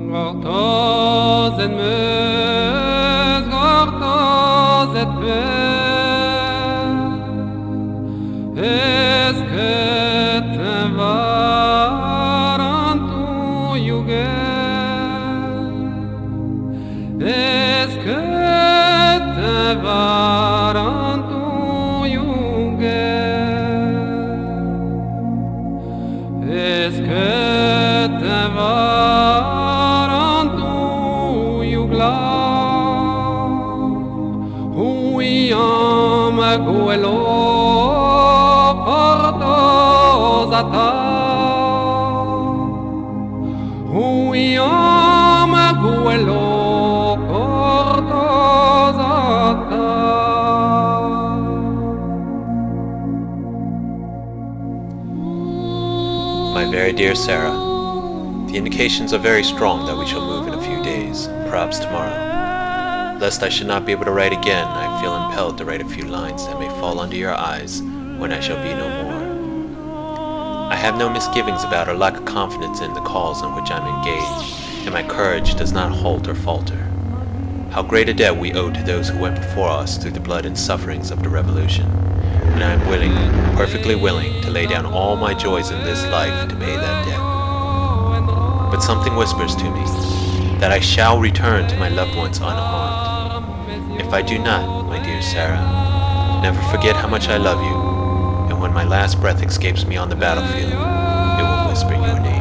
Gortoz et meus, gortoz et peur. Est-ce que te varan tu yuger? Est-ce que te varan tu yuger? Est-ce que te varan tu yugla? Huyam guelo portozata. Huyam guelo portozata. My very dear Sarah, the indications are very strong that we shall move in a few days, perhaps tomorrow. Lest I should not be able to write again, I feel impelled to write a few lines that may fall under your eyes when I shall be no more. I have no misgivings about or lack of confidence in the cause in which I am engaged, and my courage does not halt or falter. How great a debt we owe to those who went before us through the blood and sufferings of the Revolution, and I am willing, perfectly willing, to lay down all my joys in this life to pay that debt. But something whispers to me that I shall return to my loved ones unharmed. If I do not, my dear Sarah, never forget how much I love you, and when my last breath escapes me on the battlefield, it will whisper your name.